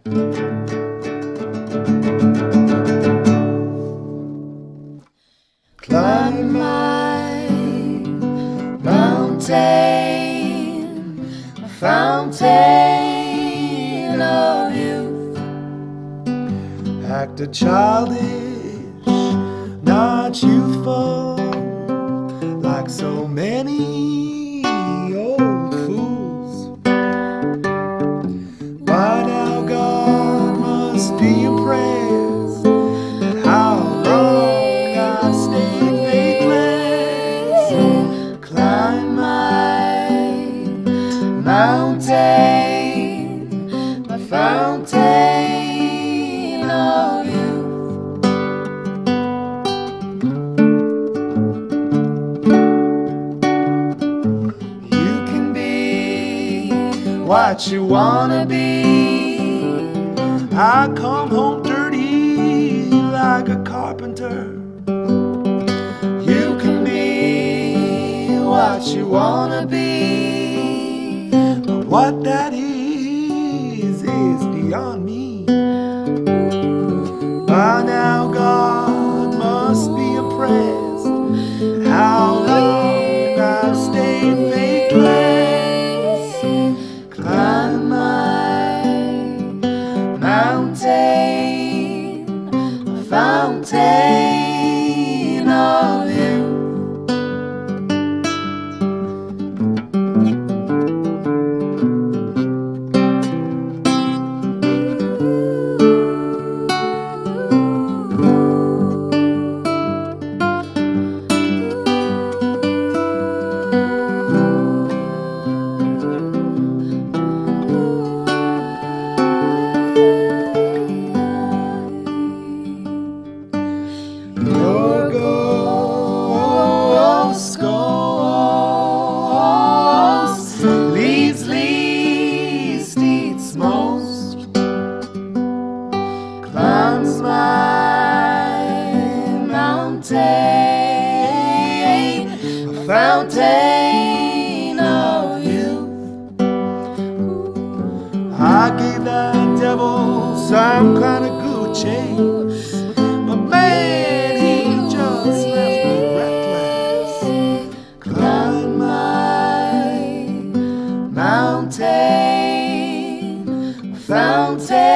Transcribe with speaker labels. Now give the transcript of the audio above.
Speaker 1: Climb my mountain, a fountain of youth. Acted childish, not youthful, like so many old fools. By now God must be impressed at how long I've stayed faithless. Climb my mountain, my fountain of youth. You can be what you wanna be. I come home dirty like a carpenter. You can be what you wanna be, but what that is beyond me. By now God must be impressed at how long I've stayed faithless. Climb my mountain, a fountain of youth. Your ghost leaves least eats most. Climbs my mountain, a fountain of youth. I gave that devil some kind of good chase, but man, he just left me breathless. Climb my mountain, a fountain